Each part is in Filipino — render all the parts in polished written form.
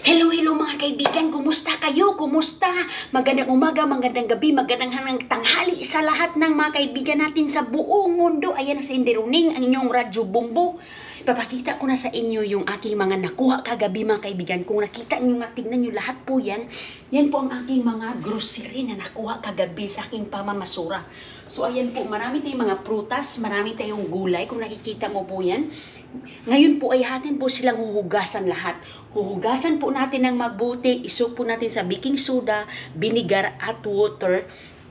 Hello, hello mga kaibigan, kumusta kayo? Kumusta? Magandang umaga, magandang gabi, magandang tanghali sa lahat ng mga kaibigan natin sa buong mundo. Ayan na si Inderuning, ang inyong Radyo Bumbo. Ipapakita ko na sa inyo yung aking mga nakuha kagabi mga kaibigan. Kung nakita nyo nga, tignan nyo lahat po yan. Yan po ang aking mga grocery na nakuha kagabi sa aking pamamasura. So ayan po, marami tayong mga prutas, marami tayong gulay. Kung nakikita mo po yan. Ngayon po ay hatin po silang huhugasan lahat. Huhugasan po natin ng mabuti, isok po natin sa baking soda, vinegar at water.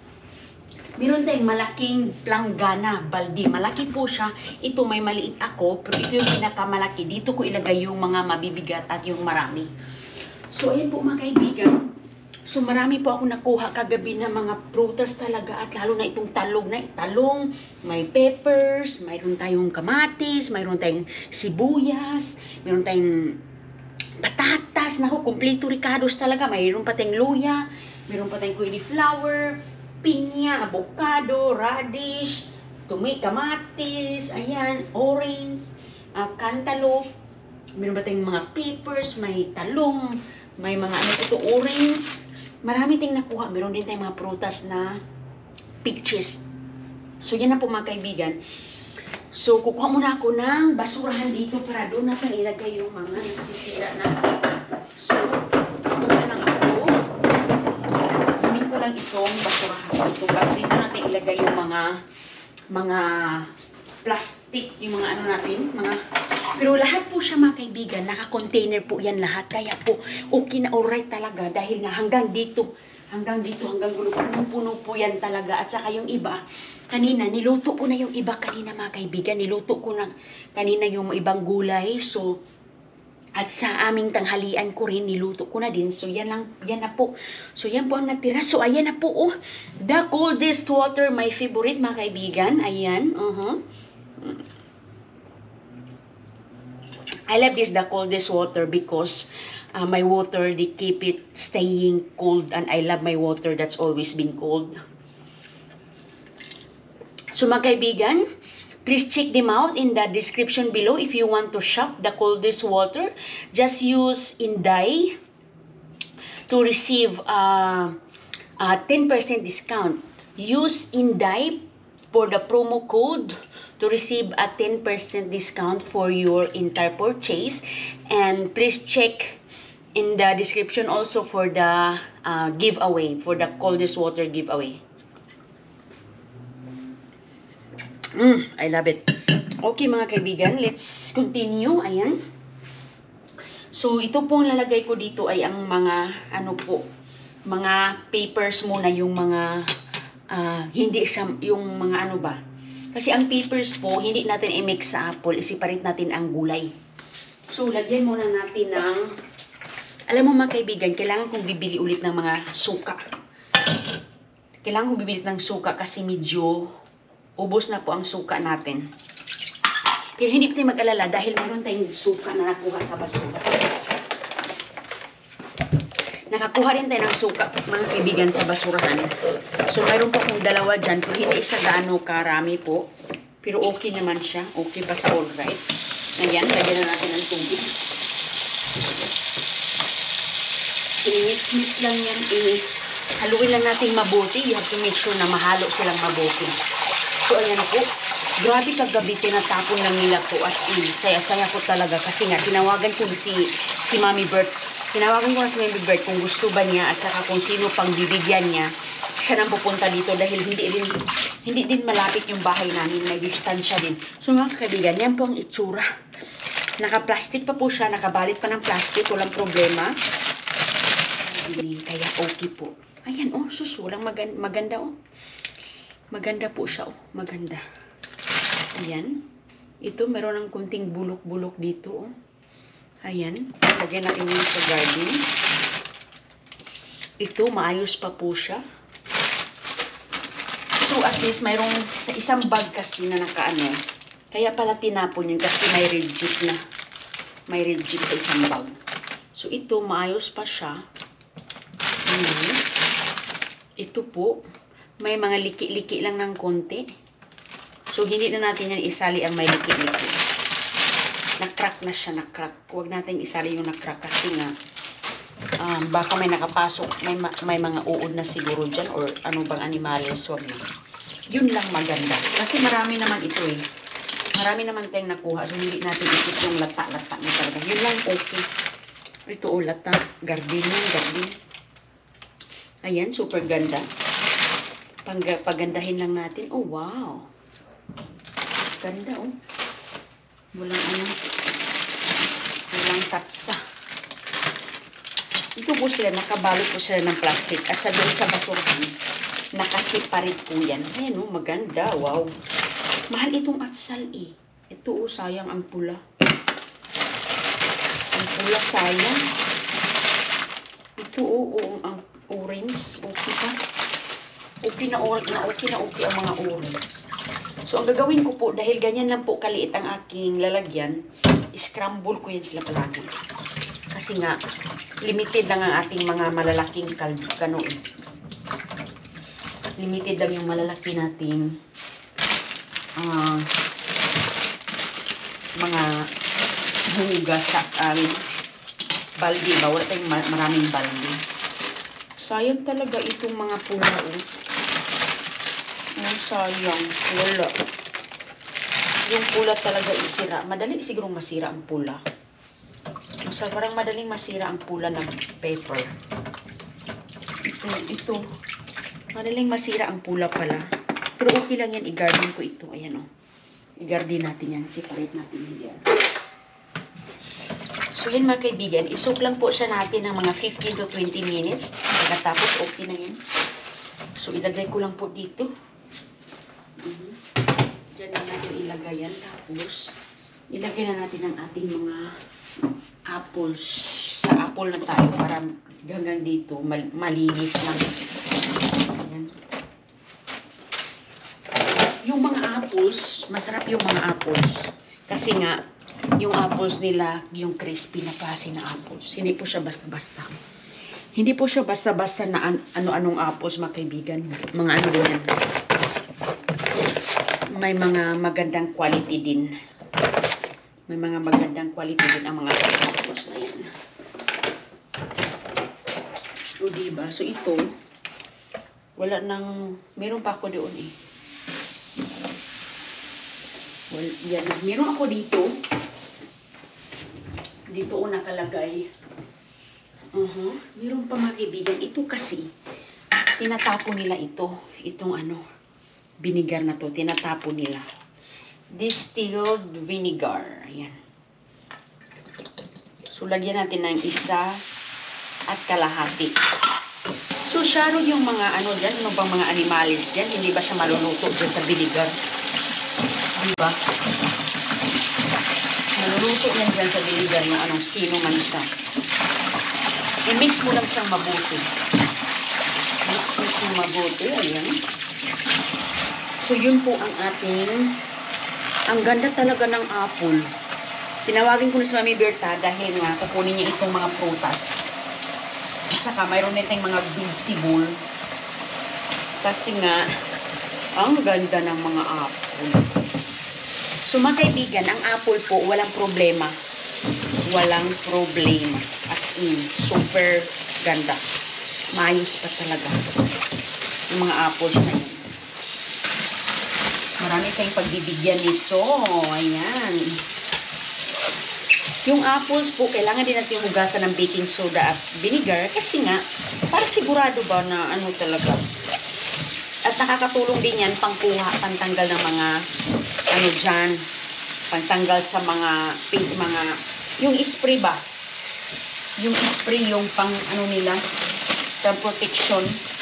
Meron tayong malaking planggana, baldi. Malaki po siya. Ito may maliit ako, pero ito yung pinakamalaki. Dito ko ilagay yung mga mabibigat at yung marami. So ayan po mga kaibigan. So marami po ako nakuha kagabi na mga prutas talaga at lalo na itong talong, may peppers, mayroon tayong kamatis, mayroon tayong sibuyas, mayroon tayong patatas, naku, kompleto ricados talaga, mayroon pa tayong luya, mayroon pa tayong cauliflower, pinya, avocado, radish, kamatis, ayan, orange, cantaloupe, mayroon pa tayong mga peppers, may talong, may mga ano ito, orange. Marami tayong nakuha. Meron din tayong mga prutas na peaches. So, yan na po mga kaibigan. So, kukuha muna ako ng basurahan dito para doon natin ilagay yung mga nasisira natin. So, kukuha lang ako. Gamit ko lang itong basurahan dito. Kasi dito natin ilagay yung mga plastic, yung mga ano natin, pero lahat po siya mga kaibigan, naka-container po yan lahat. Kaya po, okay na alright talaga. Dahil nga hanggang dito, hanggang punong-puno po yan talaga. At saka yung iba, kanina, niluto ko na yung iba kanina mga kaibigan. Niluto ko na kanina yung ibang gulay. So, at sa aming tanghalian ko rin, niluto ko na din. So, yan na po. So, yan po ang natira. So, ayan na po, oh. The coldest water, my favorite mga kaibigan. Ayan, I love this, the coldest water, because my water, they keep it staying cold, and I love my water that's always been cold. So mga kaibigan, please check them out in the description below if you want to shop the coldest water. Just use Inday to receive a 10% discount. Use Inday for the promo code to receive a 10% discount for your entire purchase. And please check in the description also for the giveaway, for the coldest water giveaway. I love it. Okay mga kaibigan, let's continue. Ayan. So ito pong lalagay ko dito ay ang mga mga papers muna, yung mga hindi siya, yung mga ano ba. Kasi ang peppers po, hindi natin i-mix sa apple. I-separate natin ang gulay. So, lagyan muna natin ng... Alam mo mga kaibigan, kailangan kong bibili ulit ng mga suka. Kailangan kong bibili ng suka kasi medyo ubos na po ang suka natin. Pero hindi po tayo mag-alala dahil meron tayong suka na nakuha sa basura. Nakakuha rin tayo ng suka, mga kaibigan, sa basurahan. So, mayroon po akong dalawa dyan. Pero hindi siya gaano karami po. Pero okay naman siya. Okay pa sa alright. Ayan, lagyan na natin ng tubig. I-mix-mix lang yan. Haluin lang natin mabuti. You have to make sure na mahalo silang mabuti. So, ayan po. Grabe kagabi, tinatapon lang nila po. At saya-saya ko talaga. Kasi nga, tinawagan ko si Mami Bert. Tinawagan ko na si Mami Bert kung gusto ba niya at saka kung sino pang bibigyan niya. Siya nang pupunta dito dahil hindi din malapit yung bahay namin. May distansya din. So mga kaibigan, yan po ang itsura. Naka-plastic pa po siya. Nakabalit pa ng plastic. Walang problema. Kaya okay po. Ayan, oh, sus. Walang maganda, oh. Maganda po siya, oh. Maganda. Ayan. Ito, meron ng kunting bulok-bulok dito, oh. Ayan. Lagyan natin yung sa garden. Ito, maayos pa po siya. So, at least, mayroong sa isang bag kasi na nakaano. Kaya pala tinapon yun kasi may reject na. May reject sa isang bag. So, ito, maayos pa siya. Ito po, may mga liki-liki lang ng konti. So, hindi na natin yan isali ang may liki-liki. Na-crack na siya, na-crack. Huwag natin isali yung na-crack kasi nga Baka may nakapasok, may mga uod na siguro dyan or ano bang animales, wag na. Yun lang maganda. Kasi marami naman ito eh. Marami naman tayong nakuha. So, hindi natin ikit yung lata-lata niya talaga. Yun lang okay. Ito o, lata. Garden yan, garden. Ayan, super ganda. Pagandahin lang natin. Oh, wow. Ganda oh. Walang tatsa. Ito po sila, nakabalot po sila ng plastic. At sa doon sa basurahan, nakasiparit po yan. Ayan oh, maganda. Wow. Mahal itong atsal eh. Ito oh, sayang ang pula. Ang pula sayang. Ito oh, ang orange. Okay pa. Okay na okay ang mga orange. So, ang gagawin ko po, dahil ganyan lang po kaliit ang aking lalagyan, scramble ko yan sila palagi. Kasi nga, limited lang ang ating mga malalaking kano eh. Limited lang yung malalaki nating mga hugas sa balde ba? Wala tayong maraming balde. Sayang talaga itong mga pula oh. Sayang. Wala. Yung pula talaga isira. Madali siguro masira ang pula. Parang madaling masira ang pula ng paper. Ito. Madaling masira ang pula pala. Pero okay lang yan. I-garden ko ito. Ayan o. I-garden natin yan. Separate natin yan. So yan mga kaibigan. Isoak lang po siya natin ng mga 15 to 20 minutes. Pagkatapos okay na yan. So ilagay ko lang po dito. Diyan na natin ilagay yan. Tapos ilagay na natin ang ating mga apples. Sa apple na tayo para hanggang dito malinis lang. Ayan. Yung mga apples, masarap yung mga apples. Kasi nga, yung apples nila, yung crispy na klase na apples. Hindi po siya basta-basta. Hindi po siya basta-basta na ano-anong apples, mga kaibigan. Mga ano din yan. May mga magandang quality din. May mga magandang quality din ang mga apples na yan. So, diba? So, ito, wala nang, meron pa ako doon eh. Well, yan. Meron ako dito. Dito o nakalagay. Meron pa mga kaibigan. Ito kasi, tinatapon nila ito. Itong ano, vinegar na to. Tinatapon nila. Distilled vinegar. Ayan. So, lagyan natin ng 1 at kalahati. So, Sharon, yung mga ano dyan, ano bang mga animals dyan, hindi ba siya maluluto dyan sa vinegar? Diba? Maluluto yan dyan sa vinegar yung anong sino man siya. I-mix mo lang siyang mabuti. Mix mo siyang mabuti. Ayan. So, yun po ang ating ang ganda talaga ng apple. Tinawagin ko na si Mami Berta dahil nga kukunin niya itong mga prutas. At saka mayroon nitong mga vegetable. Kasi nga, ang ganda ng mga apple. So mga kaibigan, ang apple po, walang problema. Walang problema. As in, super ganda. Maayos pa talaga. Yung mga apples na yun. Marami tayong pagbibigyan nito. Ayan. Yung apples po, kailangan din natin hugasan ng baking soda at vinegar kasi nga, para sigurado ba na ano talaga. At nakakatulong din yan pangkuha, pantanggal ng mga ano dyan, pantanggal sa mga yung spray ba? Yung spray, yung pang ano nila, pang protection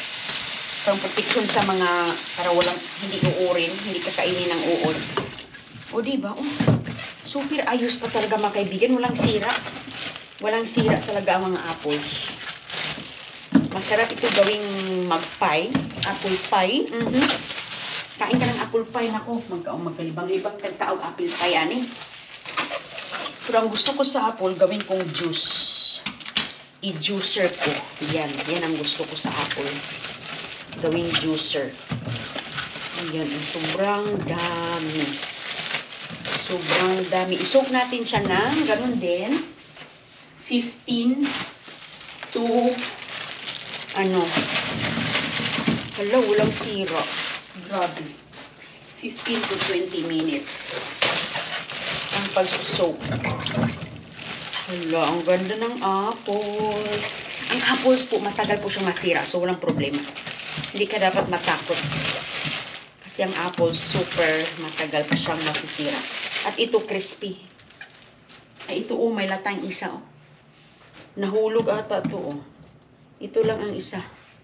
sa mga para walang hindi uurin, hindi kakainin ng uod. O diba? Oh, super ayos pa talaga mga kaibigan, walang sira. Walang sira talaga ang mga apples. Masarap ito gawing mag-pie, apple pie. Kain ka ng apple pie, nako, magkalibang-libang kagkaog apple pie yan eh. Pero ang gusto ko sa apple, gawin kong juice. I-juicer ko. Yan ang gusto ko sa apple. Gawing juicer. Ayan, sobrang dami. Sobrang dami. Isoak natin siya ng, ganun din, 15 to, ano, hala, walang sira. Grabe. 15 to 20 minutes ang pagsusoak. Hala, ang ganda ng apples. Ang apples po, matagal po siyang masira. So, walang problema. Hindi ka dapat matakot. Kasi ang apples, super matagal pa siyang masisira. At ito, crispy. Ay, ito, oh, may latang isa, oh. Nahulog ata ito, oh. Ito lang ang isa.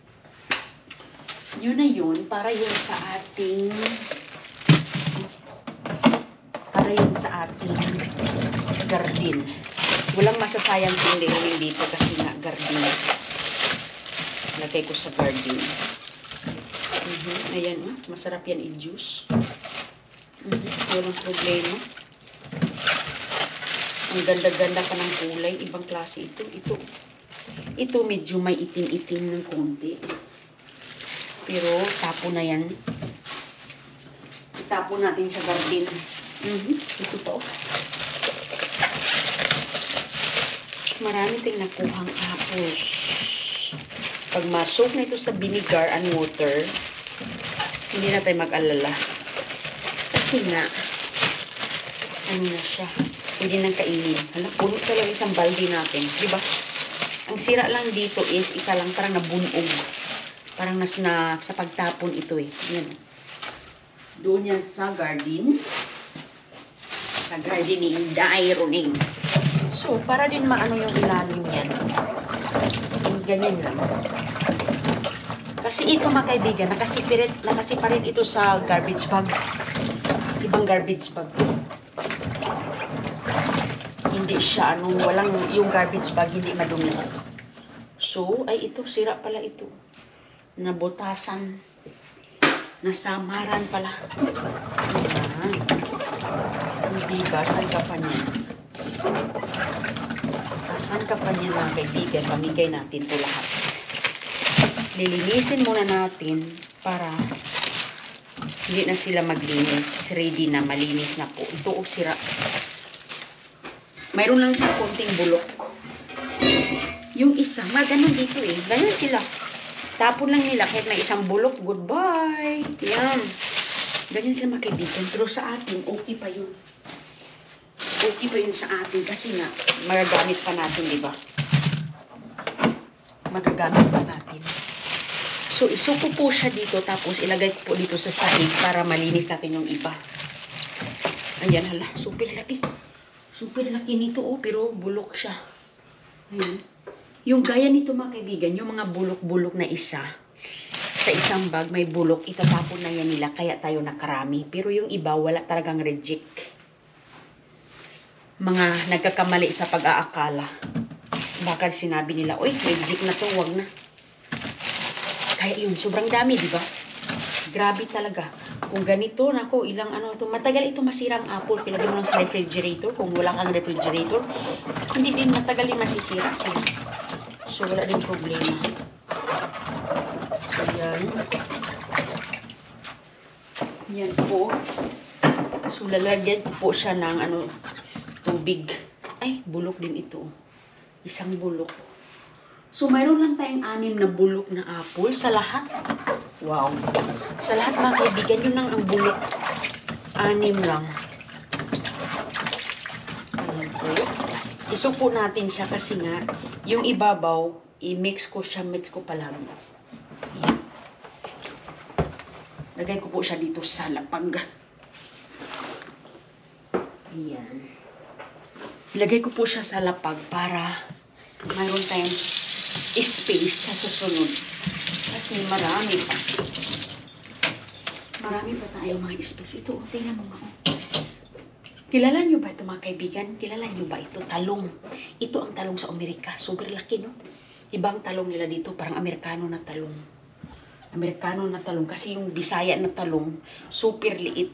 Yun na yun, para yun sa ating garden. Walang masasayang hindi dito kasi nga garden. Lagay ko sa garden. Ayan, masarap yan i-juice. Walang problema. Ang ganda-ganda pa ng kulay. Ibang klase ito. Ito medyo may itim-itim ng konti. Pero tapo na yan. Itapo natin sa garden. Ito pa, oh. Marami tayong nakuhang apples. Pag masok na ito sa vinegar and water, hindi na tayo mag-alala. Kasi nga, ano na siya, hindi nang kainin. Hala, puno talaga isang balde natin. Diba? Ang sira lang dito is, isa lang parang nabunog. Parang sa pagtapon ito eh. Yan. Doon yan sa garden. Sa garden ni Inday Roning. So, para din maano yung ilalim yan. Ganyan lang. Kasi ito mga kaibigan, nakasiparit ito sa garbage bag. Ibang garbage bag. Hindi siya, walang yung garbage bag, hindi madumi. So, ay ito, sira pala ito. Nabutasan. Nasamaran pala. Hindi ba? Saan ka pa niya? Saan ka pa niya mga kaibigan? Pamigay natin ito lahat. Lilinisin muna natin para hindi na sila maglinis. Ready na, malinis na po. Ito o sira. Mayroon lang siya konting bulok. Yung isa, ganun dito eh. Ganyan sila. Tapon lang nila kahit may isang bulok. Goodbye. Yan. Ganyan sila mga kaibigan. Pero sa atin, okay pa yun. Okay pa yun sa atin kasi nga, magagamit pa natin, di ba? Magagamit pa natin. So, isuko po siya dito, tapos ilagay ko po dito sa sahig para malinis natin yung iba. Ayan, hala, super laki. Super laki nito, oh, pero bulok siya. Ayan. Yung gaya nito, mga kaibigan, yung mga bulok-bulok na isa, sa isang bag, may bulok, itatapon na yan nila, kaya tayo nakarami. Pero yung iba, wala talagang reject. Mga nagkakamali sa pag-aakala. Baka sinabi nila, oy, reject na to, wag na. Kaya yun, sobrang dami, di ba? Grabe talaga. Kung ganito, nako, ilang ano to, matagal ito masirang apple, pilagay mo lang sa refrigerator, kung wala kang refrigerator, hindi din matagal din masisira sila. So, wala din problema. So, yan. Yan po. So, lalagyan ko po siya ng tubig. Ay, bulok din ito. Isang bulok. So, mayroon lang tayong 6 na bulok na apple sa lahat. Wow. Sa lahat mga kaibigan, yun lang ang bulok. 6 lang. Ayan po. Isupo natin siya kasi nga, yung ibabaw, i-mix ko palagi. Ayan. Lagay ko po siya dito sa lapag. Ayan. Ilagay ko po siya sa lapag para mayroon tayong space sa susunod. Kasi marami pa. Marami pa tayo mga space. Ito, tingnan mo nga. Kilala nyo ba ito mga kaibigan? Kilala nyo ba ito? Talong. Ito ang talong sa Amerika. Super laki, no? Ibang talong nila dito, parang Amerikano na talong. Amerikano na talong. Kasi yung Bisaya na talong, super liit.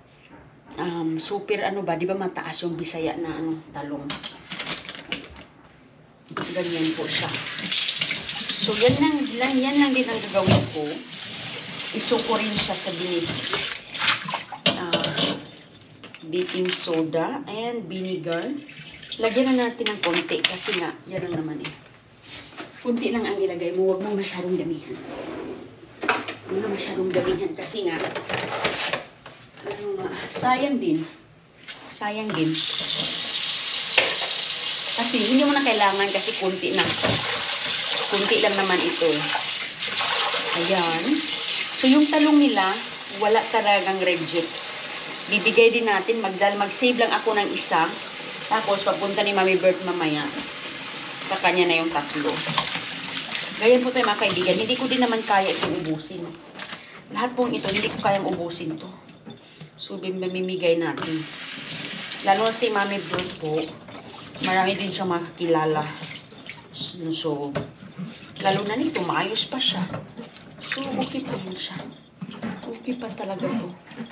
Super di ba mataas yung Bisaya na talong. Ganyan po siya. So, yan lang din ang gagawin ko. Isuko rin siya sa baking soda and vinegar. Lagyan na natin ng konti kasi nga, yan lang naman eh. Kunti lang ang ilagay mo, huwag mong masyadong damihan. Huwag mo masyadong damihan kasi nga, sayang din. Sayang din. Kasi hindi mo na kailangan kasi kunti na. Kunti lang naman ito. Ayan. So yung talong nila, wala talagang reject. Bibigay din natin, mag-save lang ako ng isa. Tapos papunta ni Mami Bert mamaya. Sa kanya na yung 3. Ganyan po tayo mga kaibigan. Hindi ko din naman kaya itong ubusin. Lahat pong ito, hindi ko kayang ubusin to. So, mamimigay natin. Lalo na si Mami Bert po, marami din siyang makakilala. So, lalo na nito, maayos pa siya. So, okay pa rin siya. Okay pa talaga to.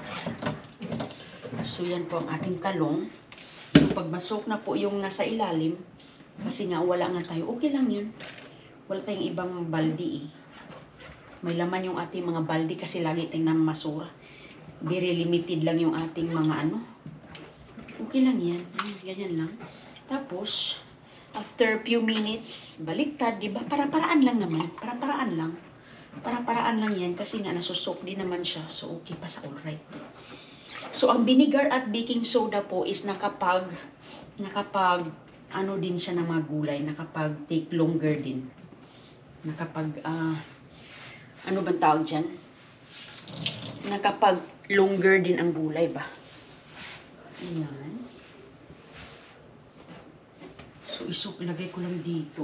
So, yan po ang ating talong. So, pag masok na po yung nasa ilalim, kasi nga wala nga tayo, okay lang yun. Wala tayong ibang baldi eh. May laman yung ating mga baldi kasi lagi tayong namasura. Very limited lang yung ating mga ano. Okay lang yan. Ganyan lang. Tapos, after few minutes, baliktad, di ba? Para-paraan lang naman. Para-paraan lang. Para-paraan lang yan kasi nga nasusok din naman siya. So, okay pa sa alright. So, ang vinegar at baking soda po is nakapag ano din siya ng mga gulay, nakapag take longer din. Nakapag, ano bang tawag dyan? Nakapag longer din ang gulay ba? Ayan. So, ilagay ko lang dito.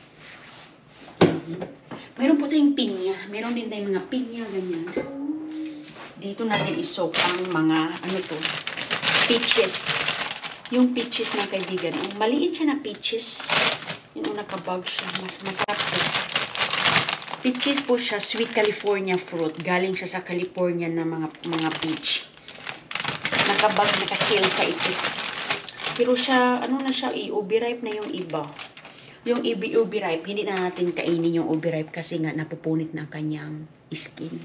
Mayroon po tayong pinya. Mayroon din tayong mga pinya, ganyan. Dito natin isok ang mga, ano to, peaches. Yung peaches ng kaibigan. Ang maliit siya na peaches. Yung nakabag siya. Masarap po. Peaches po siya, sweet California fruit. Galing siya sa California na mga peach. Nakabag, nakasil pa ito. Pero siya, ano na siya, ubi ripe na yung iba. Yung ubi ripe, hindi na natin kainin yung ubi ripe kasi nga napupunit na kanyang skin.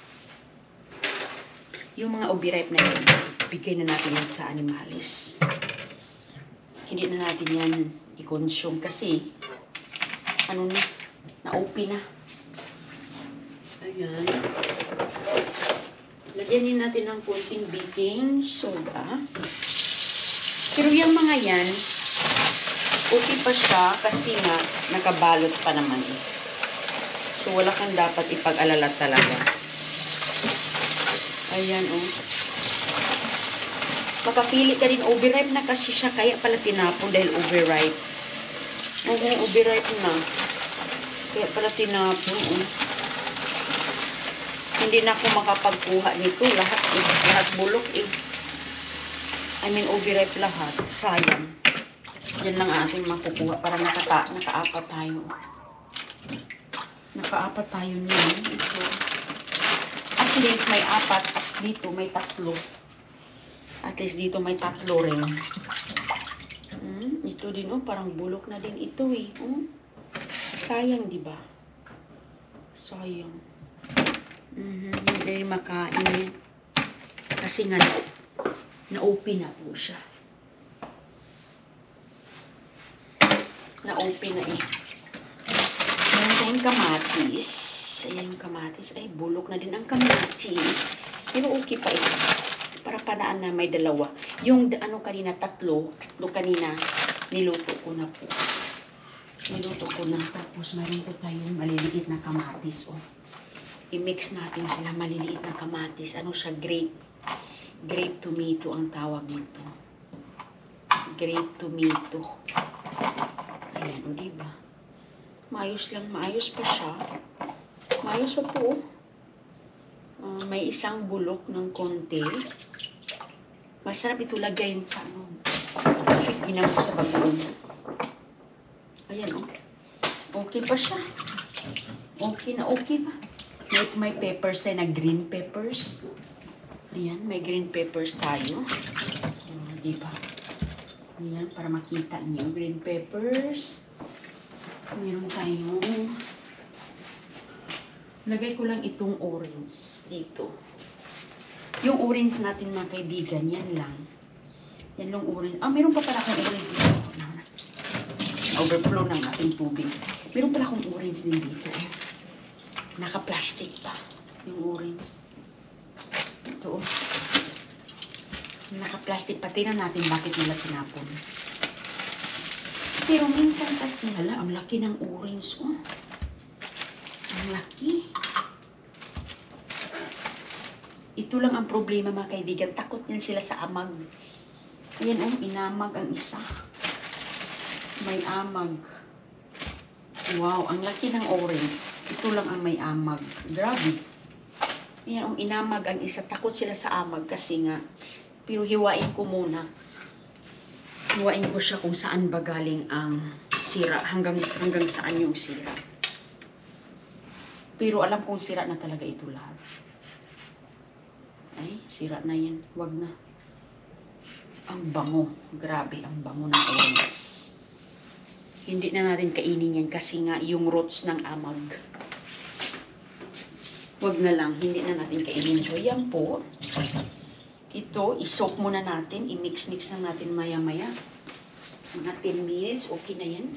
Yung mga ubi ripe na yun, bigay na natin yan sa animalis. Hindi na natin yan i-consume kasi ano na, na-open na. Ayan. Lagyan din natin ng konting baking soda. Pero yung mga yan, okay pa siya kasi nga nakabalot pa naman eh. So wala kang dapat ipag-alala talaga. Ayan oh. Makapili ka din overripe na kasi siya kaya pala tinapon dahil overripe. Oo, overripe na. Kaya pala tinapon oh. Hindi na ako makapagkuha nito. Lahat bulok eh. I mean, overripe lahat. Sayang. Yan lang ating makukuha para nakaapat tayo. Nakaapat tayo niyan. Ito. At least may 4. At dito may 3. At least dito may 3 rin. Ito din oh. Parang bulok na din ito eh. Sayang diba? Sayang. Hindi makain. Kasi nga na-open na po siya. Na-open na eh. Meron tayong kamatis. Ayan yung kamatis. Ay, bulok na din ang kamatis. Pero okay pa ito. Para panaan na may 2. Yung ano kanina, 3 kanina, niluto ko na po. Niluto ko na. Tapos mayroon po tayong maliliit na kamatis. Oh. I-mix natin sila maliliit na kamatis. Ano siya? Grape tomato ang tawag nito. Grape tomato. Ayan, o diba? Maayos lang. Maayos pa siya. Maayos pa po. May isang bulok ng konti. Masarap ito lagayin sa ano. Kasi ginamok sa bagoong. Ayan, o. Okay pa siya. Okay na okay pa. May peppers tayo na green peppers. Ayan, may green peppers tayo. Diba? Ayan, para makita niyo. Green peppers. Meron tayo. Lagay ko lang itong orange dito. Yung orange natin mga kaibigan, yan lang. Yan lang orange. Meron pa pala akong orange dito. Overflow ng ating tubig. Meron pala akong orange din dito. Naka-plastic pa yung orange. Ito. Naka-plastic pa. Tingnan natin bakit nila tinapon. Pero minsan kasi, hala, ang laki ng orange. Oh. Ang laki. Ito lang ang problema mga kaibigan. Takot yan sila sa amag. Ayan oh, inamag ang isa. May amag. Wow, ang laki ng orange. Ito lang ang may amag. Grabe. Ayan oh, inamag ang isa. Takot sila sa amag kasi nga. Pero hiwain ko muna. Hiwain ko siya kung saan ba galing ang sira. Hanggang saan yung sira. Pero alam kong sira na talaga ito lahat. Ay, sira na yan. Wag na. Ang bango. Grabe, ang bango ng orange. Hindi na natin kainin yan kasi nga yung roots ng amag. Wag na lang. Hindi na natin kainin. So, yan po. Ito, isok muna natin. I-mix-mix lang natin maya-maya. Mga 10 minutes. Okay na yan.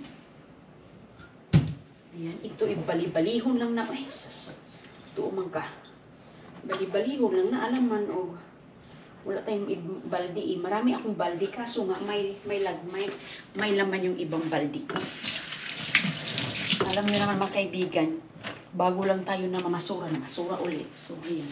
Ayan. Ito, ibali-balihon lang na. Ay, sus. Ito, umang ka. Bali-balihon lang na alaman o wala tayong baldi. Marami akong baldi kaso nga may laman yung ibang baldi ko. Alam niyo naman mga kaibigan, bago lang tayo na masura ulit. So ayan.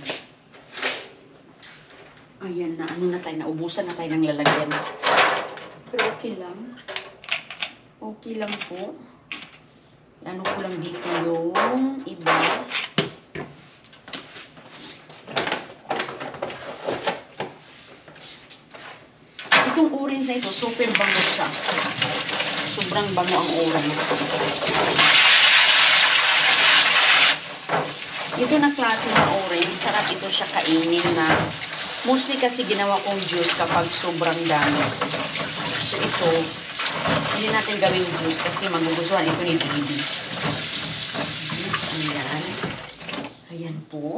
Ayan na, ano na tayo, naubusan na tayo ng lalagyan. Pero okay lang. Okay lang po. Ano ko lang dito yung iba. Itong orange na ito, super bango siya. Sobrang bango ang orange. Ito na klase ng orange, sarap ito siya kainin na. Mostly kasi ginawa kong juice kapag sobrang dami. So ito, hindi natin gawing juice kasi magugustuhan ito ni baby. Ayan. Ayan po.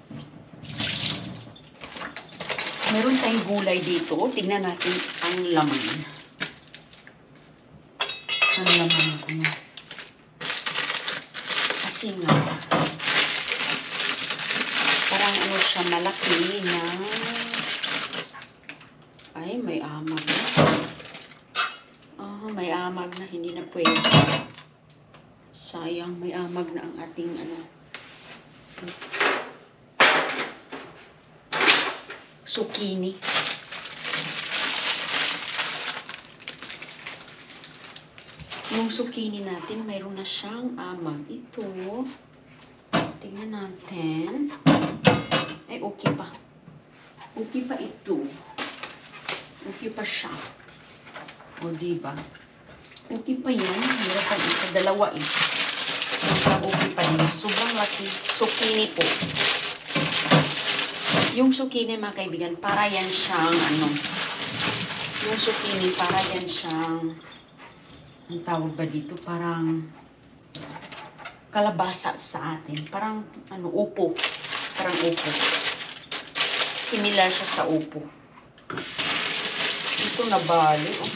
Meron tayong gulay dito. Tingnan natin ang laman. Ang laman ano. Kasi nga, parang ano siya, malaki na. Ay, may amag na. May amag na. Hindi na pwede. Sayang, may amag na ang ating ano. Zucchini. Yung zucchini natin, mayroon na siyang amag. Ito. Tingnan natin. Ay, okay pa. Okay pa ito. Okay pa siya. O, diba? Okay pa yun. Meron pa isa. Dalawa eh. Okay pa din. Sobrang laki. Zucchini po. Yung zucchini mga kaibigan, para yan siyang ano, yung zucchini, para yan siyang, ang tawag ba dito, parang kalabasa sa atin. Parang, ano, upo. Parang upo. Similar siya sa upo. Ito nabali, oh.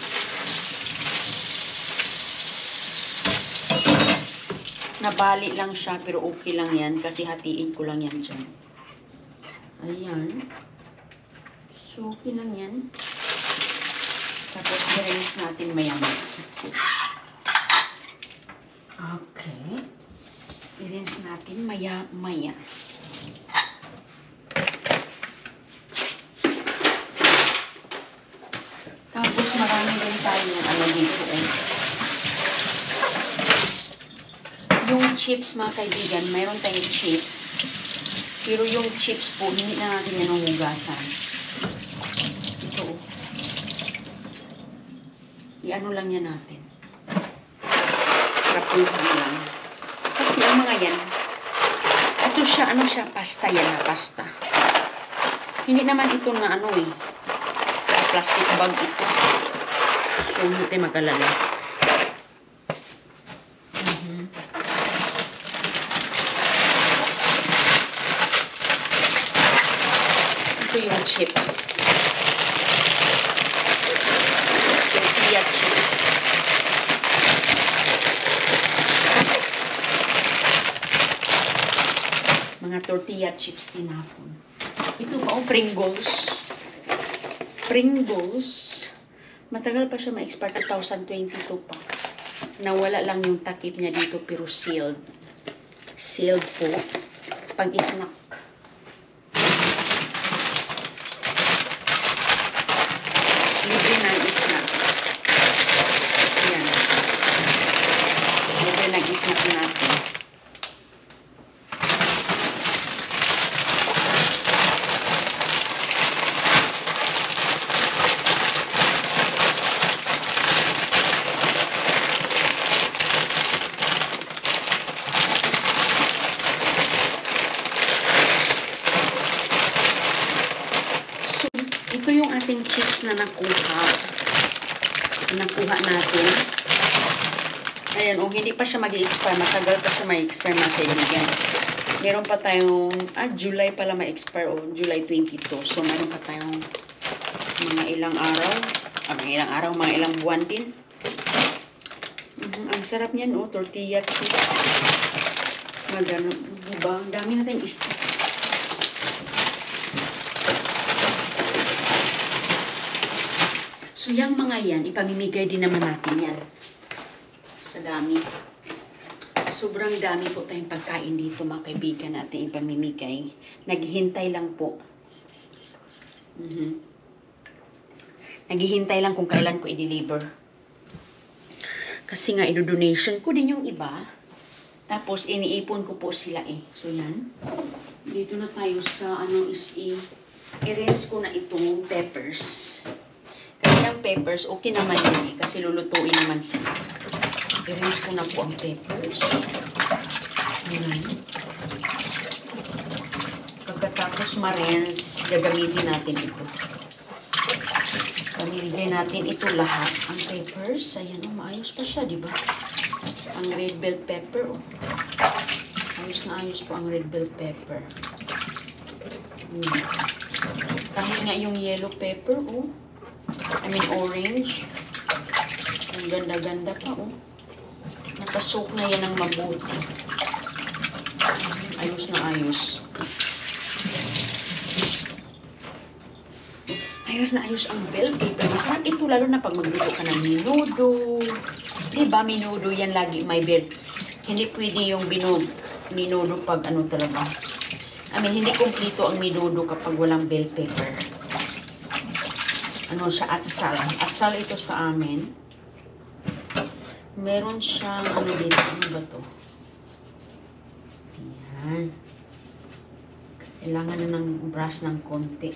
Nabali lang siya, pero okay lang yan, kasi hatiin ko lang yan dyan. Ayan. So, okay lang yan. Tapos, i-rinse natin maya-maya. Okay. I-rinse natin maya-maya. Tapos, marami din tayo ano dito eh. Yung chips, mga kaibigan, mayroon tayong chips. Pero yung chips po, hindi na natin yan hugasan. Ito. I-ano lang yan natin. Rapuhan lang. Kasi ang mga yan, ito siya, ano siya, pasta yan na pasta. Hindi naman ito na ano eh, plastic bag ito. So, hindi tayo mag-alala. Ito yung chips. Tortilla chips. mga tortilla chips tinapon. Ito pa, Pringles. Pringles. Matagal pa siya ma-expire, 2022 pa. Nawala lang yung takip niya dito, pero sealed. Sealed po. Pag-snack. Libre na snack. Ayan. Libre na snack natin. Ito yung ating chips na nakuha natin. Ayan, hindi pa siya mag-i-expire. Matagal pa siya mag-i-expire, mga kaibigan. Meron pa tayong, July pala ma-expire, July 22. So, meron pa tayong mga ilang araw, mga ilang buwan din. Ang sarap niyan, tortilla chips. Magano, diba? Ang dami natin stock. So, yung mga yan, ipamimigay din naman natin yan. Sa dami. Sobrang dami po tayong pagkain dito, mga kaibigan natin ipamimigay. Naghihintay lang po. Naghihintay lang kung kailan ko i-deliver. Kasi nga, i-donation ko din yung iba. Tapos, iniipon ko po sila So, yan. Dito na tayo sa, i-rinse ko na itong peppers. Kasi ang peppers, okay naman yun kasi lulutuin naman sila. I-rinse ko na po ang peppers. Pagkatapos ma-rinse, gagamitin natin ito. Pamilagay natin ito lahat. Ang peppers, ayan maayos pa siya, di ba? Ang red bell pepper, ayos na ayos po ang red bell pepper. Kahit nga yung yellow pepper, orange. Ang ganda-ganda pa, Nakasok na yan ng mabuti. Ayos na ayos. Ayos na ayos ang bell pepper. Masarap ito, lalo na pag magluto ka ng menudo. Diba, menudo yan lagi may bell. Hindi pwede yung menudo pag talaga. Hindi kompleto ang menudo kapag walang bell pepper. Siya, atsal. Atsal ito sa amin. Meron siyang, dito, ano ba to? Ayan. Kailangan na ng brush ng konti.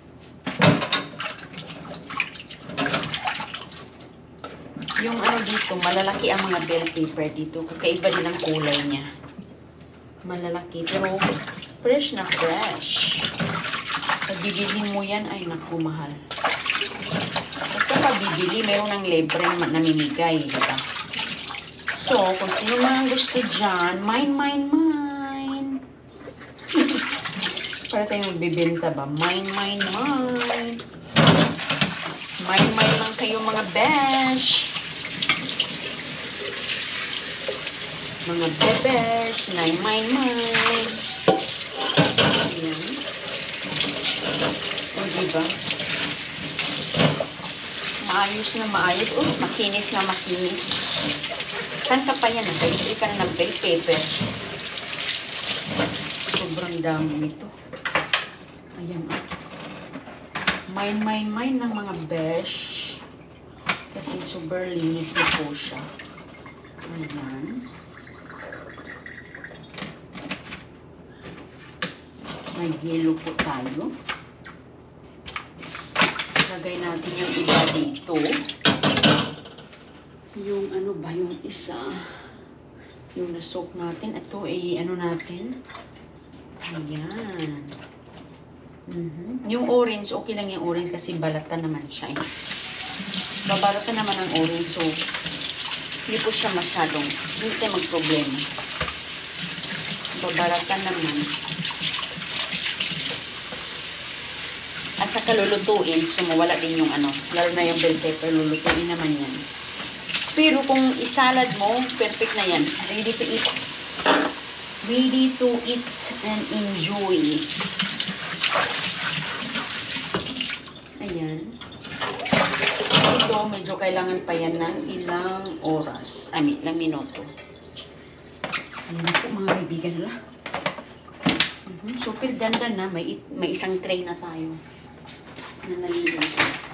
Yung dito, malalaki ang mga bell pepper dito. Kakaiba din ang kulay niya. Malalaki, pero fresh na fresh. Pag bibilhin mo yan, ay naku, mahal. Basta pabibili, meron ng libre na namimigay, diba? So, kung sino man gusto dyan, mine. Para tayong magbibenta ba? Mine. Mine lang kayo mga besh. Mga bebesh, mine. Ayan. O, diba? Maayos na maayos. Makinis na makinis. Saan ka pa yan? Nagkaisip ka na ng bell pepper. Sobrang dami nito. Ayan. Mine ng mga besh. Kasi super linis na po siya. Ayan. May yellow po tayo. Lagay natin yung iba dito. Yung yung isa. Yung na-soak natin. Ito natin. Ayan. Yung orange, okay lang yung orange kasi balatan naman siya. Babalatan naman ang orange. So, hindi po siya masyadong, hindi tayo mag-problema. Babalatan naman. At saka lulutuin, so mawala din yung lalo na yung bell pepper, lulutuin naman yan. Pero kung isalad mo, perfect na yan. Ready to eat. Ready to eat and enjoy. Ayan. Ito, medyo kailangan pa yan ng ilang oras. Ilang minuto. Ayan po mga kaibigan nila. Super ganda na. May isang tray na tayo na nalinis.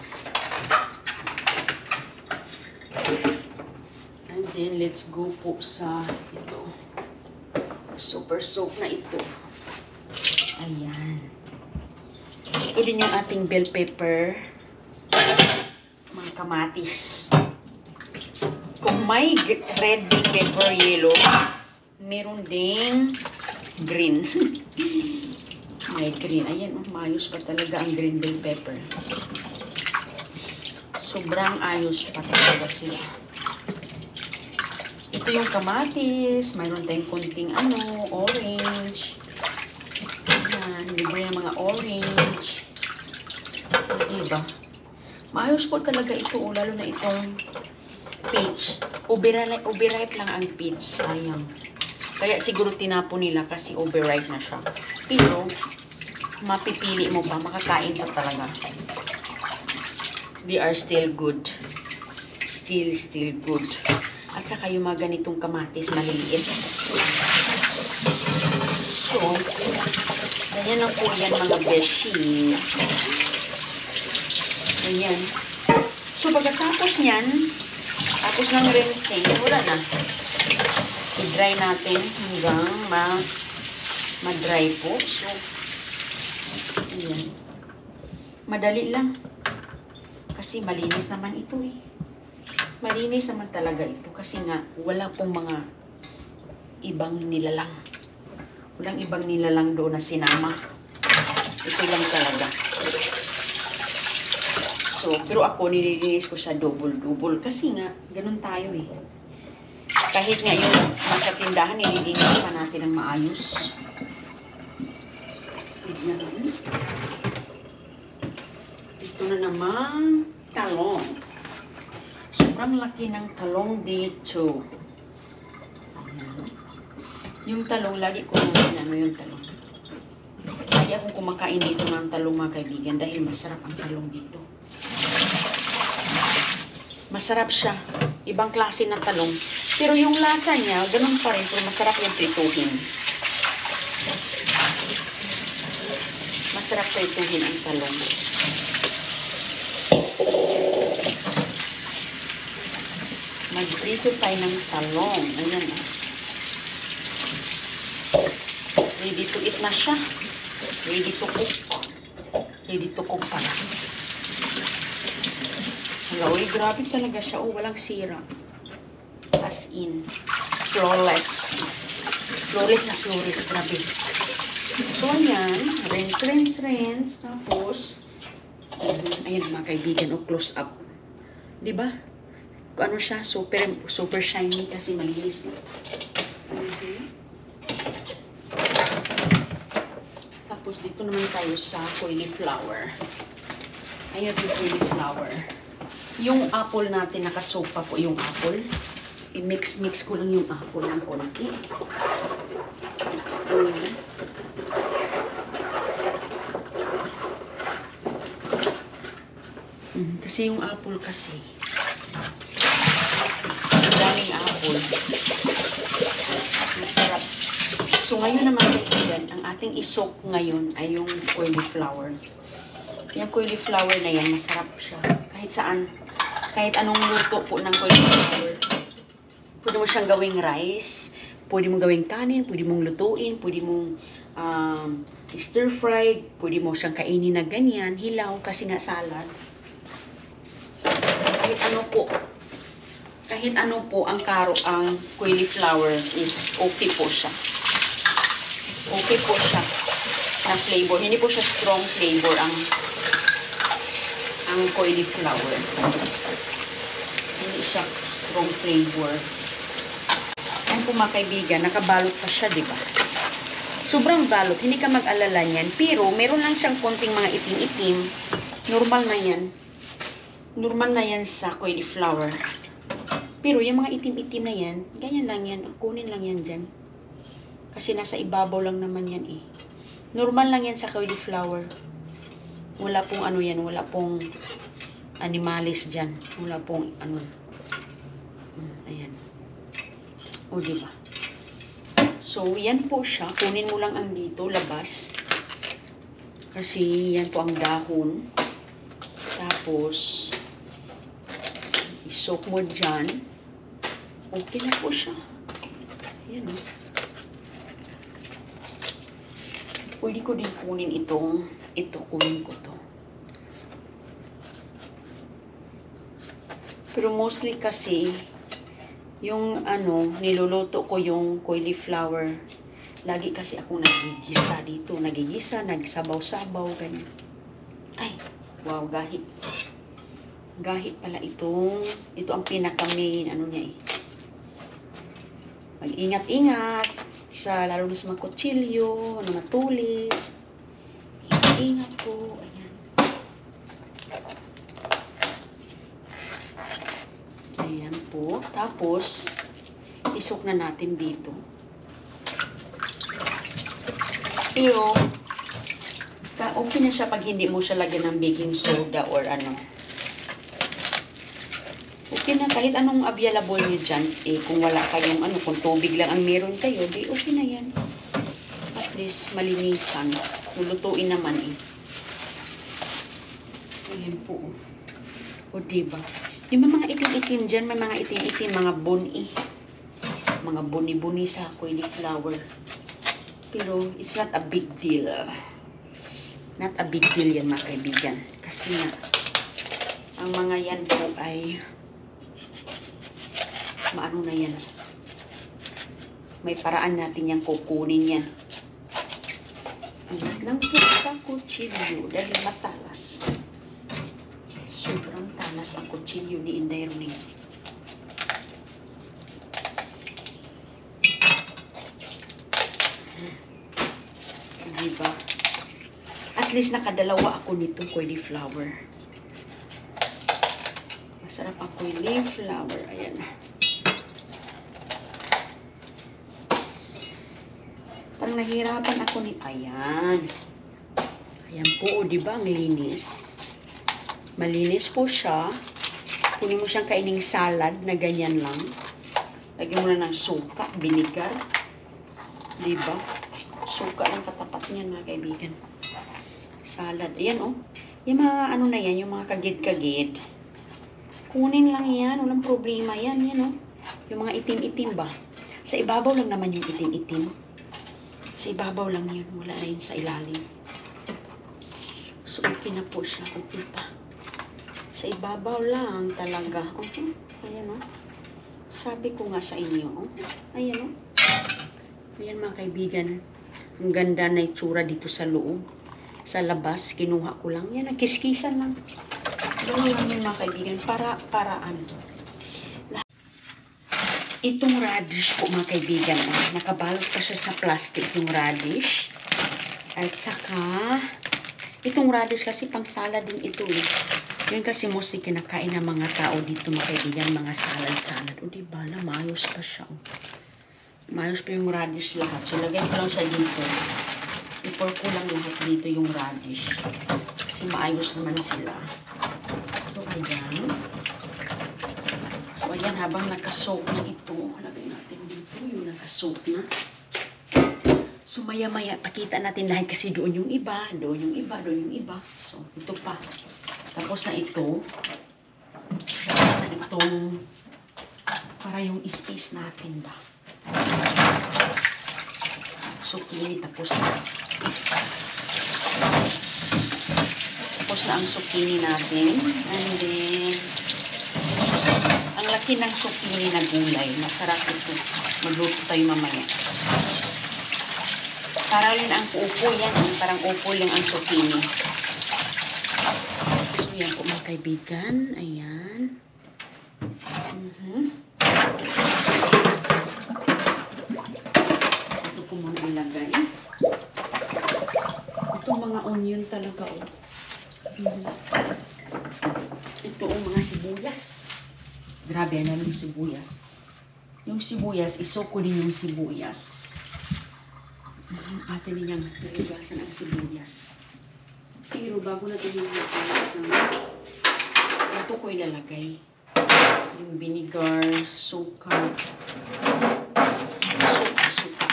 And then, let's go po sa ito. Super soap na ito. Ayan. Ito din yung ating bell pepper. Mga kamatis. Kung may red bell pepper, yellow, meron ding green. May green. Ayan, maayos pa talaga ang green bell pepper. Sobrang ayos pa talaga sila. Ito yung kamatis. Mayroon tayong konting orange. Ayan, libre ng mga orange. Diba? Maayos po talaga ito, lalo na itong peach. Overripe lang ang peach. Sayang. Kaya siguro tinapon nila kasi overripe na siya. Pero, mapipili mo pa, makakain ka talaga. They are still good. Still good. At saka yung mga ganitong kamatis, maliliit. So, ganyan lang po yan mga beshi. Ganyan. So, pagkatapos nyan, tapos ng rinsing, wala na. I-dry natin hanggang ma-dry po. So, ayan. Madali lang. Kasi malinis naman ito eh. Malinis naman talaga ito. Kasi nga, wala pong mga ibang nilalang. Walang ibang nilalang doon na sinama. Ito lang talaga. So, pero ako nililinis ko siya double-double. Kasi nga, ganun tayo eh. Kahit nga yung sa tindahan, nililinis pa natin ng maayos. Ito na naman, talong. Sobrang laki ng talong dito. Ayan. Yung talong, lagi ko yung talong. Lagi akong kumakain dito ng talong mga kaibigan dahil masarap ang talong dito. Masarap siya. Ibang klase ng talong. Pero yung lasa niya, ganun pa rin. Pero masarap yung prituhin. Masarap prituhin ang talong. Mag-prito tayo ng talong. Ayan. Ready to eat na siya. Ready to cook. Ready to cook pala. Uy, grabe talaga siya. Oh, walang sira. As in, flawless. Flawless na flawless. Grabe. So, ayan. Rinse. Tapos, ayan mga kaibigan. O, close up. Diba? Ano siya? Super shiny kasi malinis na. Tapos, dito naman tayo sa cauliflower. Ayan yung cauliflower. Yung apple natin, nakasoak pa po yung apple. I-mix ko lang yung apple ng konti. Kasi yung apple kasi, daming apple. Masarap. So, ngayon naman kaibigan, ang ating isok ngayon ay yung cauliflower. Yung cauliflower na yan, masarap siya. Kahit saan. Kahit anong luto po ng cauliflower. Pwede mo siyang gawing rice, pwede mong gawing kanin, pwede mong lutuin, pwede mong stir-fried, pwede mo siyang kainin na ganyan, hilaw, kasi nga salad. Kahit ano po ang cauliflower is okay po siya. Okay po siya na flavor. Hindi po siya strong flavor ang cauliflower. Hindi siya strong flavor. Yan po mga kaibigan, nakabalot pa siya, di ba? Sobrang balot, hindi ka mag-alala niyan. Pero, meron lang siyang konting mga itim-itim. Normal na yan. Normal na yan sa cauliflower. Pero, yung mga itim-itim na yan, ganyan lang yan. Kunin lang yan dyan. Kasi nasa ibabaw lang naman yan eh. Normal lang yan sa cauliflower. Wala pong ano yan, wala pong animalis dyan. Wala pong ano. Ayan. O, diba? So, yan po siya. Kunin mo lang ang dito, labas. Kasi yan po ang dahon. Tapos, isok mo dyan. Okay na po siya. Ayan o. Pwede ko din kunin ito, kunin ko to. Pero mostly kasi, yung ano, niluluto ko yung cauliflower. Lagi kasi ako nagigisa dito. Nagigisa, nagsabaw-sabaw, ganyan. Ay, wow, gahi. Gahi pala ito ang pinaka-main, ano niya eh. Mag-ingat-ingat. Lalo na sa mga kutsilyo, na matulis. Ingat po. Ayan. Ayan po. Tapos, isok na natin dito. Pero, okay na siya pag hindi mo siya lagyan ng baking soda or ano. Okay na, kahit anong available nyo dyan, eh, kung wala kayong ano, kung tubig lang ang meron kayo, di okay na yan. At least, malinisan. Lulutuin naman eh. Ayan po. O, diba? Yung mga itim-itim dyan, may mga itim-itim, mga buni. Mga buni-buni sa cauliflower. Pero, it's not a big deal. Not a big deal yan, mga kaibigan. Kasi nga, ang mga yan po ay maano na yan. May paraan natin yung kukunin yan. Ingat lang po sa kutsilyo dahil matalas. Sobrang talas ang kutsilyo ni Inday Roning. Diba? At least nakadalawa ako nito cauliflower. Masarap ang cauliflower. Ayan. Parang nahirapan ako ni... Ayan. Ayan po, di ba? Ang linis. Malinis po siya. Kunin mo siyang kaining salad na ganyan lang. Lagyan mo na ng suka, binigar. Di ba? Suka lang katapat niyan, mga kaibigan. Salad. Ayan, oh. Yung mga ano na yan, yung mga kagid-kagid. Kunin lang yan. Walang problema yan. Yan, oh. Yung mga itim-itim ba? Sa ibabaw lang naman yung itim-itim. Sa ibabaw lang yun. Wala na yun sa ilalim. So, okay na po siya. Okay pa. Sa ibabaw lang talaga. Ayan, oh. Sabi ko nga sa inyo, oh. Ayan, oh. Ayan, mga kaibigan. Ang ganda na itsura dito sa loob. Sa labas, kinuha ko lang. Yan, nagkiskisan lang. Ganun lang yun, mga kaibigan. Paraan. Itong radish po, mga kaibigan, nakabalot pa siya sa plastic yung radish. At saka, itong radish kasi pang salad din ito eh. Yun kasi mostly kinakain ng mga tao dito, mga kaibigan, mga salad-salad. O diba, mayos pa siya. Mayos pa yung radish lahat. So, lagyan ko lang siya dito. I-pour ko lang lahat dito yung radish. Kasi maayos naman sila. So, ayan. So, ayan, habang nakasoak na ito, lagay natin dito yung nakasoak na. So, maya-maya, pakita natin lahat kasi doon yung iba, doon yung iba, doon yung iba. So, ito pa. Tapos na ito. Tapos na itong para yung is-is natin ba. Zucchini, tapos na. Tapos na ang zucchini natin. And then, ang laki ng zucchini na gulay. Masarap ito. Magluto tayo mamaya. Para rin ang upo yan. Parang upo lang ang zucchini. So, yan po mga kaibigan. Ayan. Ito po muna ilagay. Itong mga onion talaga. Oh. Ito ang mga sibuyas. Grabe, ano yung sibuyas? Yung sibuyas, isok ko din yung sibuyas. Atin ninyang higasan ang sibuyas. Pero bago natin higasan, ito ko ilalagay. Yung vinegar, suka. Suka.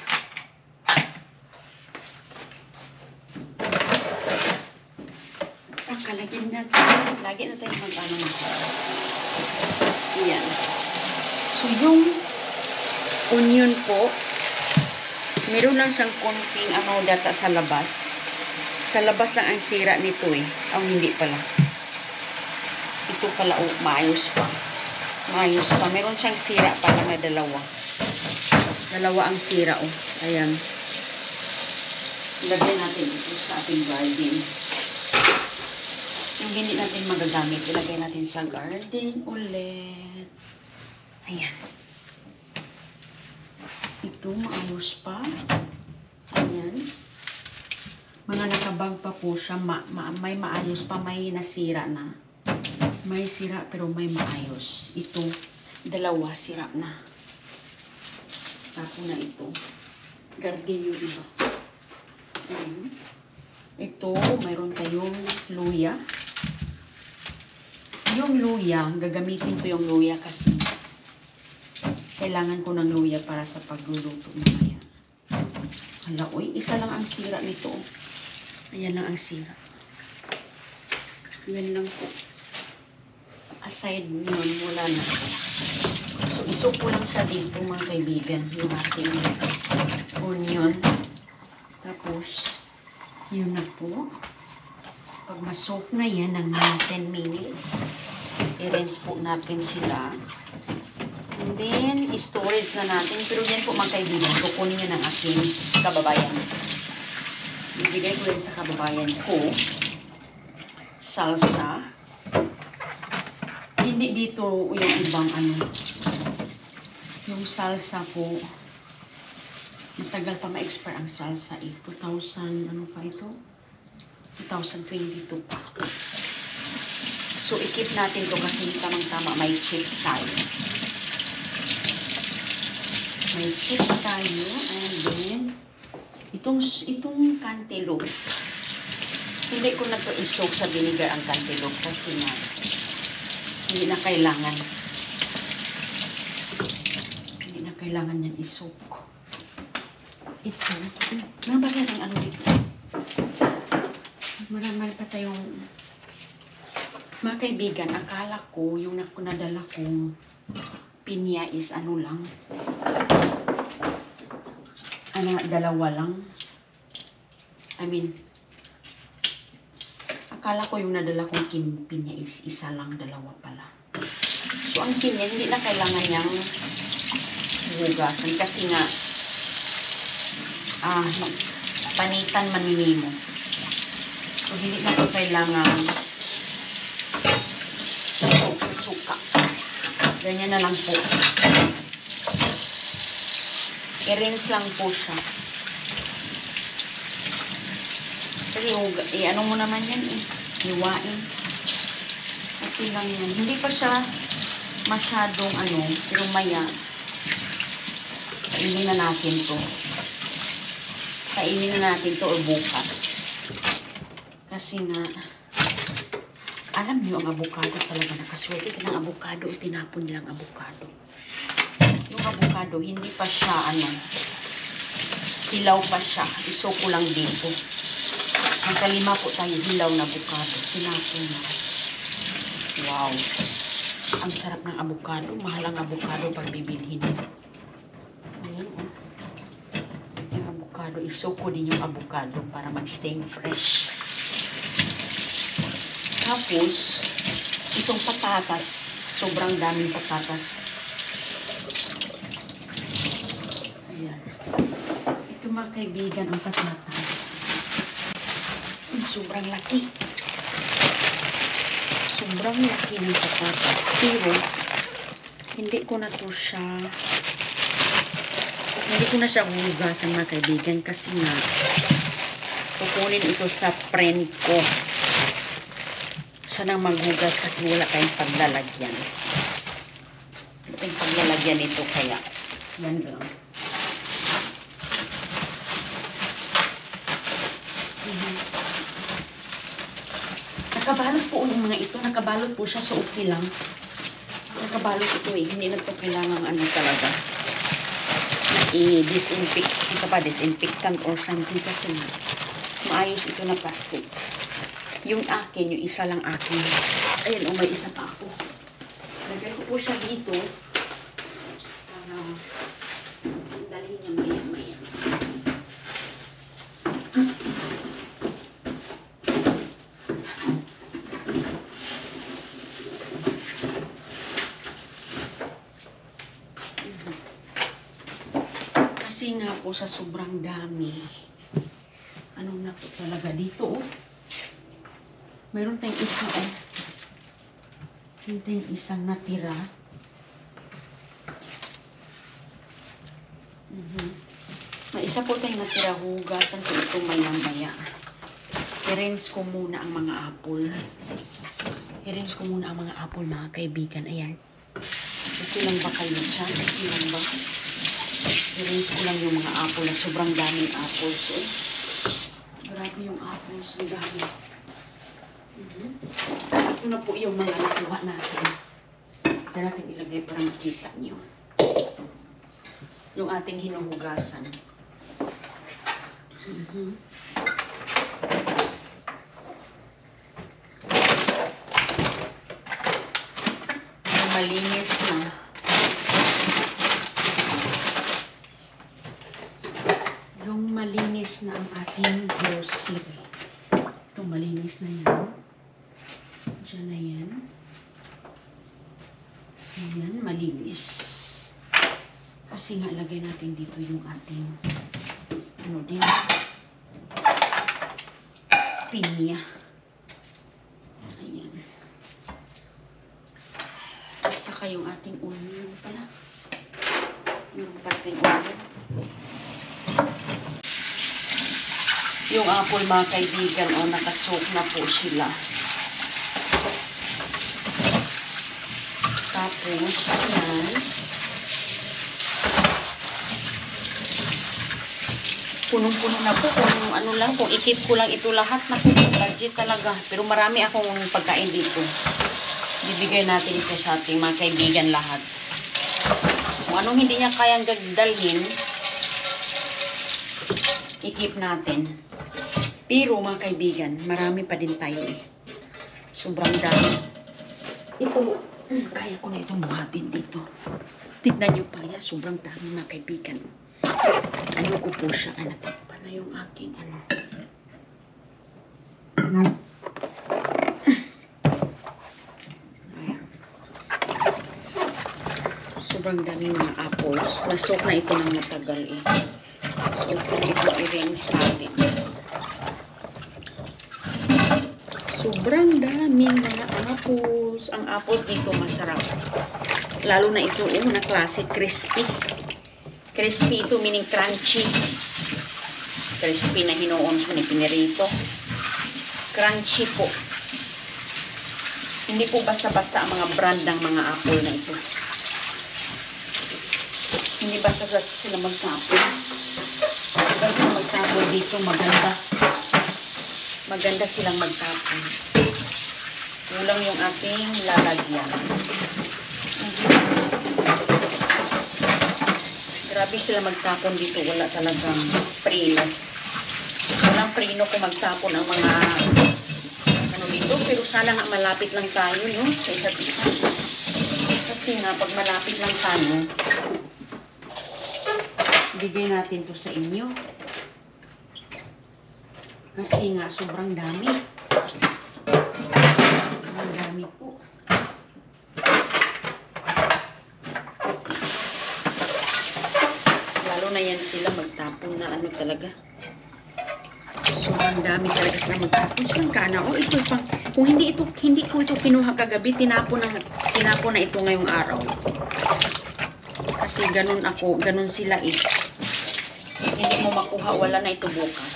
At saka lagyan natin. Lagyan natin mag-ano natin. Yan. So yung onion po, meron lang siyang konting data sa labas. Sa labas lang ang sira nito eh. Hindi pala. Ito pala, maayos pa. Maayos pa. Meron siyang sira pala na dalawa. Dalawa ang sira, Ayan. Ilagay natin ito sa ating garden. Yung hindi natin magagamit, ilagay natin sa garden ulit. Ayan. Ito, maayos pa. Ayan. Mga nakabag pa po siya. May maayos pa, may nasira na. May sira pero may maayos. Ito, dalawa sira na. Tapo na ito. Garden yung iba. Ayan. Ito, mayroon tayong luya. Yung luya, gagamitin ko yung luya kasi kailangan ko ng luya para sa pagluluto mamaya. Hala, isa lang ang sira nito. Ayan lang ang sira. Yan lang po. Aside yun, wala na. So, isupo lang siya dito mga kaibigan. Yung ating onion. Tapos, yun na po. Pag masok na yan ng 10 minutes, i-rinse po natin sila. And then, storage na natin. Pero yan po mga kaibigan, kukunin nyo ng aking kababayan. Ibigay ko rin sa kababayan ko. Salsa. Hindi dito yung ibang yung salsa po. Matagal pa ma-expire ang salsa eh. 2000, pa ito? 2022 pa. So, i-keep natin to kasi tamang-tama may chips tayo. May chips tayo. And then, itong cantaloupe. Hindi ko na to i-soak sa vinegar ang cantaloupe kasi na hindi na kailangan. Hindi na kailangan yan i-soak. Ito. Meron ba tayong dito? Marami pa tayong mga kaibigan. Akala ko yung nadala kong pinya is lang. Dalawa lang. Akala ko yung nadala kong pinya is isa lang, dalawa pala. So, ang pinya, hindi na kailangan niyang hugasan kasi nga panitan maninimo. So, hindi na ito kailangan sa suka. Ganyan na lang po. I-rinse lang po siya. Kasi ano mo naman yan hiwain. Okay lang yan. Hindi pa siya masyadong pero maya kainin na natin to. Kainin na natin to o bukas. Kasi nga alam niyo ang avocado talaga nakaswerte ka ng avocado o tinapon nilang avocado. Yung avocado hindi pa siya hilaw pa siya. Isoko lang dito. Magkalima po tayo hilaw na avocado. Tinapon na. Wow. Ang sarap ng avocado. Mahal ang avocado pag bibilhin. Ayan yung avocado. Isoko din yung avocado para mag-stay fresh. Tapos, itong patatas. Sobrang daming patatas. Ayan. Ito mga kaibigan ang patatas. Sobrang laki. Sobrang laki ng patatas. Pero, hindi ko na siya hugasan mga kaibigan kasi nga kukunin ito sa friend ko. Siya nang maghugas kasi wala tayong paglalagyan. Wala tayong paglalagyan ito kaya yan lang. Nakabalot po yung mga ito. Nakabalot po siya, so okay lang. Nakabalot ito eh. Hindi na ito kailangan ano talaga. I-disinfect. Ito pa, disinfectant or something kasi maayos ito na plastic. Yung akin, yung isa lang akin. Ayan, may isa pa ako. Lagay ko po siya dito. Dali niya maya-maya. Kasi nga po sa sobrang dami. Ano na po talaga dito, oh. Mayroon tayong isa, oh. Mayroon tayong isang natira. May isa po tayong natira. Hugasan ko ito maya-maya. I-rinse ko muna ang mga apple. I-rinse ko muna ang mga apple, mga kaibigan. Ayan. Okay lang ba kayo dyan? Okay lang ba? I-rinse ko lang yung mga apple na sobrang daming apples, oh. Grabe yung apples. Ang dami. Ito na po yung mga nakuha natin. Diyan natin ilagay para makita nyo. Yung ating hinuhugasan. Yung malinis na. Yung malinis na ang ating grocery. Ito malinis na yan. Diyan na yan. Ayan, malinis. Kasi nga, lagay natin dito yung ating ano din, pinya. Ayan. At saka yung ating onion pala. Yung ating onion. Yung apple, mga kaibigan, o nakasoak na po sila. Tapos, yan. Punong-puno na po. Kung ano lang, kung ikip ko lang ito lahat, naku, budget talaga. Pero marami akong pagkain dito. Bibigay natin ito sa ating mga kaibigan lahat. Kung anong hindi niya kayang dalhin, ikip natin. Pero mga kaibigan, marami pa din tayo eh. Sobrang dami. Ito, kaya ko na itong buhatin dito. Tignan nyo pa yan, sobrang dami mga kaibigan. Ano ko po siya, anak. Paano yung aking ano? Ayan. Sobrang dami mga apples. Nasok na ito ng matagal eh. So, ito i-rinse natin. Sobrang daming mga apples. Ang apples dito masarap. Lalo na ito, na klase, crispy. Crispy ito, meaning crunchy. Crispy na hinoon ko ni pinirito. Crunchy po. Hindi po basta-basta ang mga brand ng mga apple na ito. Hindi basta-basta sila magtapon. Basta magtapon dito, maganda. Maganda silang magtapon. Kulang yung ating lalagyan. Grabe sila magtapon dito. Wala talagang preno. Walang preno kung magtapon ang mga ano dito. Pero sana nga malapit lang tayo, no? Sa isa't isa. Kasi nga, pag malapit lang tayo, bigay natin to sa inyo. Kasi nga, sobrang dami. Sobrang dami po. Na yan sila magtapon na ano talaga. Sobrang dami talaga sila magtapon. Silang kana. O ito pang, kung hindi ko ito kinuha kagabi, tinapon na ito ngayong araw. Kasi ganun ako, ganun sila eh. Hindi mo makuha, wala na ito bukas.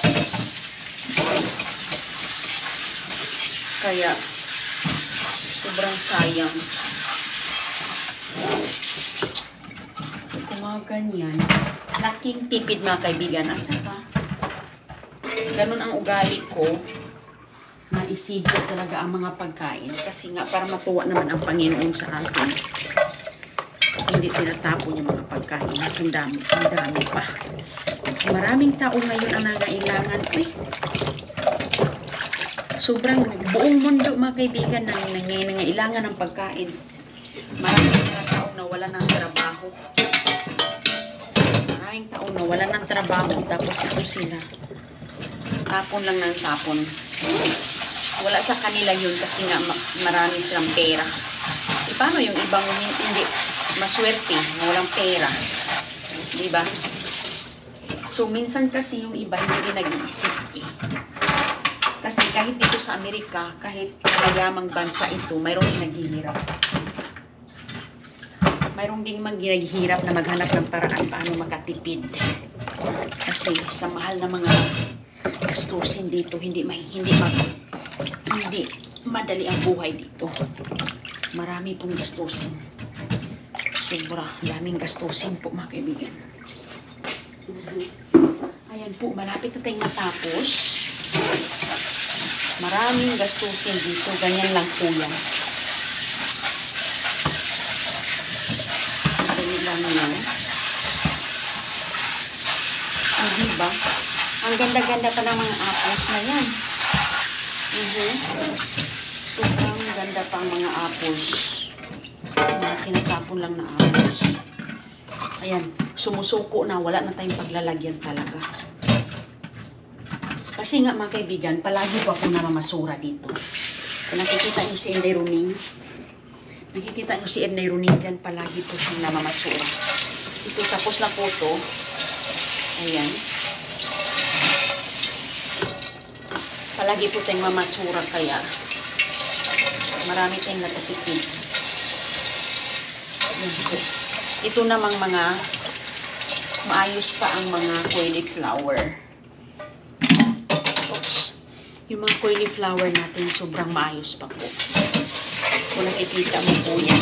Kaya sobrang sayang. Kung mga ganyan, laking tipid mga kaibigan. At saka, ganun ang ugali ko. Naisip ko talaga ang mga pagkain. Kasi nga, para matuwa naman ang Panginoon sa atin. Hindi tinatapon yung mga pagkain. Kasi ang dami pa. Maraming tao ngayon ang nangailangan. Sobrang buong mundo, mga kaibigan, nangailangan ng pagkain. Maraming tao na wala ng trabaho. Maraming tao na wala ng trabaho. Tapos ito sila. Tapon lang ng tapon. Wala sa kanila yun kasi nga marami silang pera. Paano yung ibang hindi maswerte na walang pera? Diba? So, minsan kasi yung iba hindi nag-iisip Kasi kahit dito sa Amerika, kahit mayamang bansa ito, mayroong din naghihirap. Mayroong din maghihirap na maghanap ng paraan paano makatipid. Kasi sa mahal na mga gastusin dito, hindi madali ang buhay dito. Marami pong gastusin. Sobra, daming gastusin po mga kaibigan. Ayan po, malapit na tayong matapos. Maraming gastusin dito, ganyan lang po yan. Ganyan lang yan. Diba? Ang ganda-ganda pa ng mga apples na yan. Sobrang ganda pa ang mga apples. Mga kinatapon lang na apples. Ayan, sumusuko na. Wala na tayong paglalagyan talaga. Kasi nga mga kaibigan, palagi po ako namamasura dito. Kung nakikita niyo si Inday Ronin, nakikita niyo si Inday Ronin dyan, palagi po siyang namamasura. Ito, tapos na po ito. Ayan. Palagi po tayong mamasura kaya marami tayong natutipid. Ito namang mga maayos pa ang mga cauliflower. Oops. Yung mga cauliflower natin sobrang maayos pa po. Kung nakikita mo po yan.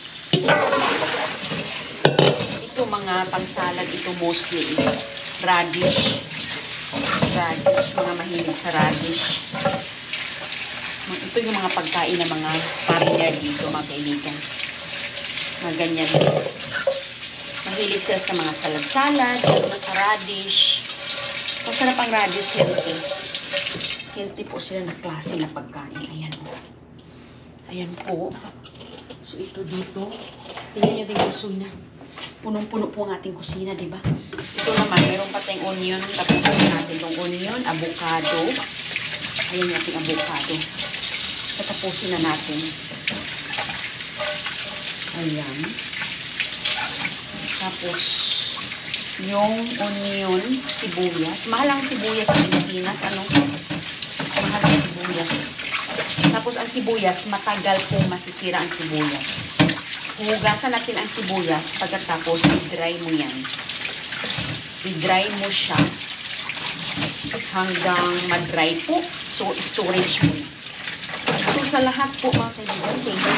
Ito mga pangsalad, ito mostly radish. Mga mahilig sa radish. Ito yung mga pagkain ng mga foreigner dito, mga kaibigan. Mga ganyan. Mahilig sila sa mga salad-salad, sa radish. Masarap ang radish, healthy. Healthy po sila na klase na pagkain. Ayan po. Ayan po. So, ito dito. Tingnan nyo din yung kusina. Punong-puno po ang ating kusina, diba? Ito naman, mayroon pa tayong onion. Tapusin natin itong onion, avocado. Ayan yung ating avocado. Tatapusin na natin. Ayan. Tapos, yung onion, sibuyas. Mahal ang sibuyas sa Pilipinas. Mahal ang sibuyas. Tapos, ang sibuyas, matagal pong masisira ang sibuyas. Hugasan natin ang sibuyas. Pagkatapos, i-dry mo yan. I-dry mo siya hanggang mag-dry po. So, storage mo. So, sa lahat po, mga kaibigan,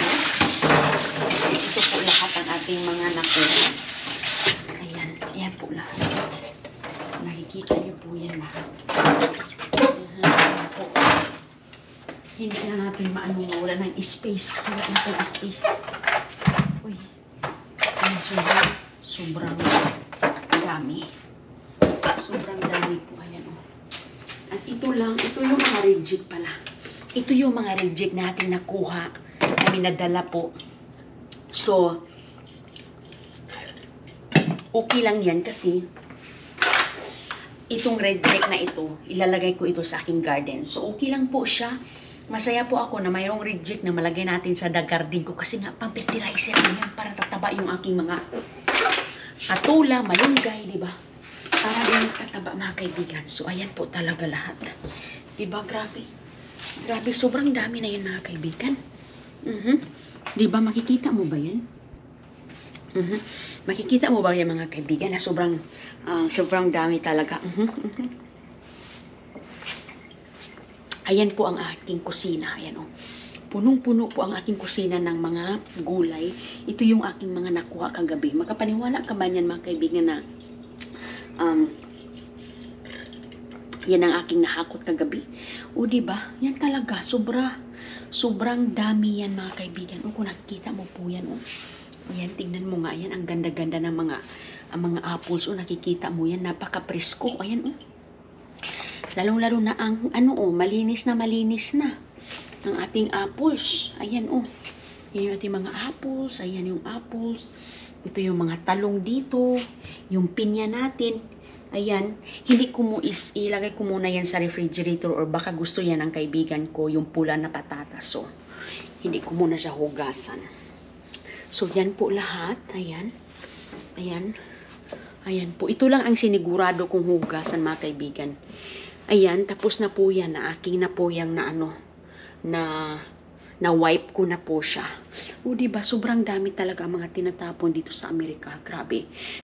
ito po lahat ang ating mga nakuha. Ayan. Ayan po lahat. Nakikita niyo po yan lahat. Ayan po. Hindi na natin wala ng space. Wala na pong space. Uy. Ayan, sobrang dami. Sobrang dami po. Ayan, oh. At ito yung mga reject pala. Ito yung mga reject natin nakuha. Nadala po. So, okay lang yan kasi itong reject na ito, ilalagay ko ito sa aking garden. So, okay lang po siya. Masaya po ako na mayroong reject na malagay natin sa garden ko kasi nga, pang-fertilizer yan para tataba yung aking mga atula, malunggay, di ba? Para din tataba, mga kaibigan. So, ayan po talaga lahat. Diba? Grabe. Grabe, sobrang dami na yan, mga kaibigan. Diba? Makikita mo ba yan? Makikita mo ba yan, mga kaibigan, na sobrang dami talaga. Ayan po ang aking kusina. Ayan, oh. Punong-puno po ang aking kusina ng mga gulay. Ito yung aking mga nakuha kagabi. Makapaniwala ka ba yan, mga kaibigan, na Yan ang aking nahakot kagabi. O diba? Yan talaga, sobrang dami yan mga kaibigan. O kung nakikita mo po yan, o. Ayan, tingnan mo nga yan. Ang ganda-ganda ng mga apples. O nakikita mo yan, napaka-presko. Ayan, o. Lalong-lalo na ang, malinis na ang ating apples. Ayan, o. Yan yung ating mga apples. Ayan yung apples. Ito yung mga talong dito. Yung pinya natin. Ayan, hindi ko mo ilagay ko muna yan sa refrigerator or baka gusto yan ng kaibigan ko, yung pula na patatas. So, hindi ko muna siya hugasan. So, yan po lahat. Ayan. Ayan. Ayan po. Ito lang ang sinigurado kong hugasan mga kaibigan. Ayan, tapos na po yan na aking na po yung na wipe ko na po siya. O diba, sobrang dami talaga mga tinatapon dito sa Amerika. Grabe.